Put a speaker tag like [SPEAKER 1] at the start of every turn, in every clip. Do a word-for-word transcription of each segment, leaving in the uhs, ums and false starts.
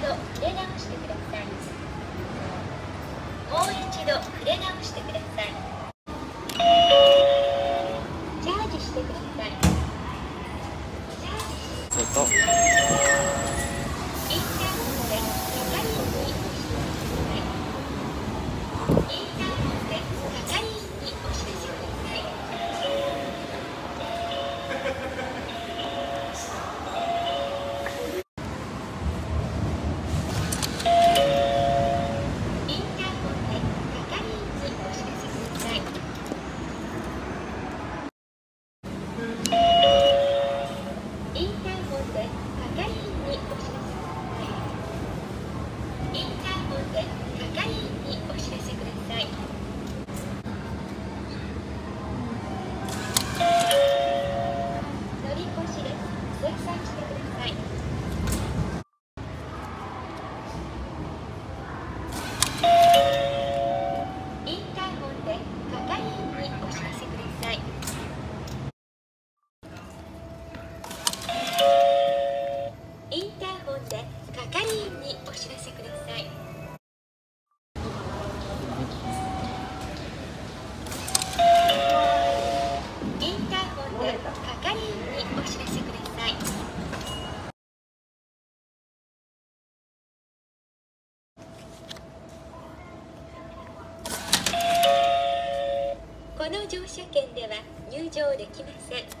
[SPEAKER 1] 触れ直してください。もう一度触れ直してください。チャージしてください。チャージしてください。インターホンで係員にお知らせください。インターホンで係員にお知らせください。この乗車券では入場できません。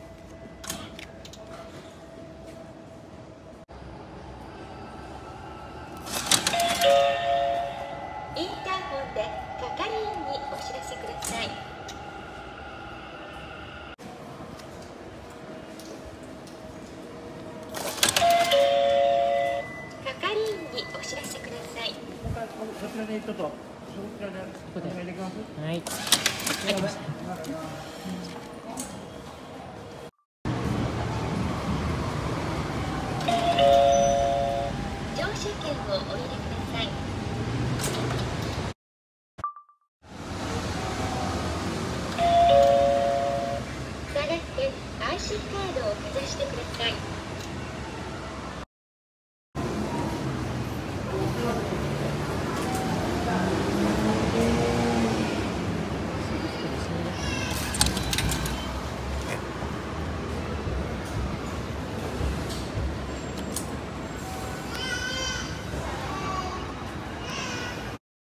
[SPEAKER 1] インターホンで係員にお知らせください。係員にお知らせください。
[SPEAKER 2] こちらでちょっと、こちらでお願いできます？はい。乗車券をお入れください。